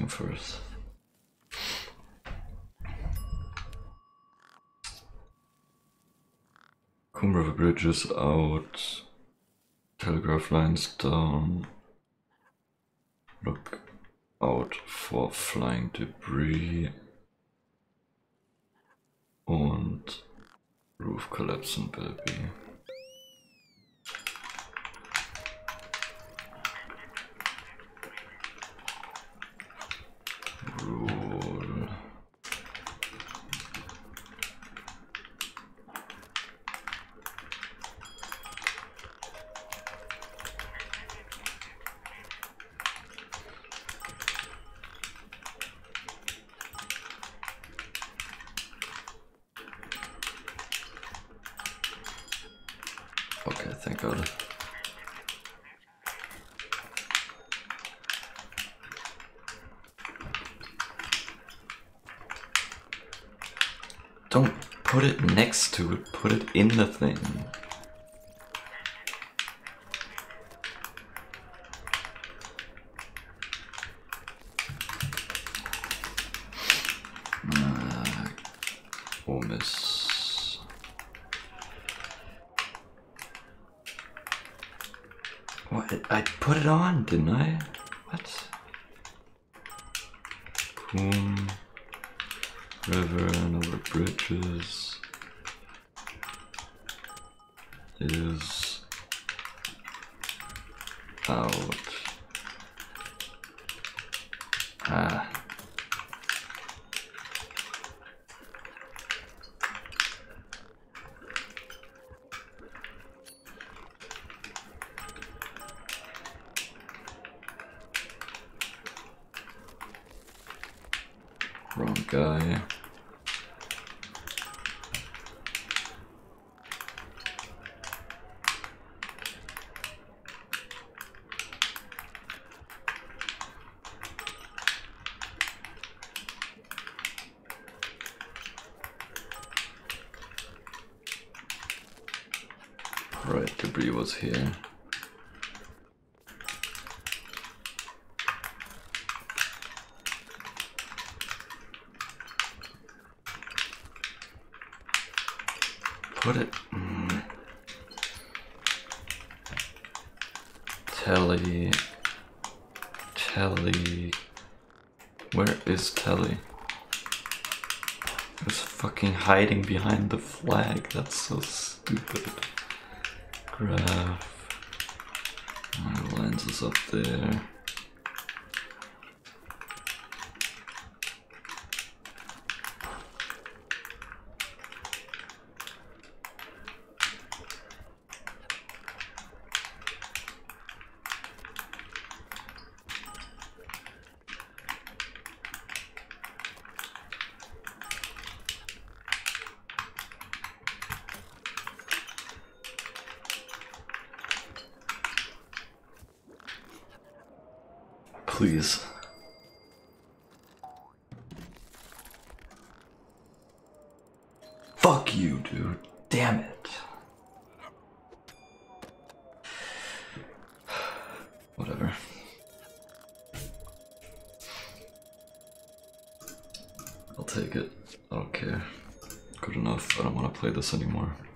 thing first. Coombe River Bridge is out. Telegraph lines down. Look out for flying debris. Und roof collapsing, baby. Roll. Okay, thank God. Don't put it next to it, put it in the thing. Oh, miss. What? I put it on, didn't I? What? Coombe River and over bridges is out. Ah. Wrong guy. Right, debris was here. Put it. Telly. Where is Telly? It's fucking hiding behind the flag. That's so stupid. Graph. My lens is up there. Please. Fuck you, dude. Damn it. Whatever. I'll take it. I don't care. Good enough. I don't want to play this anymore.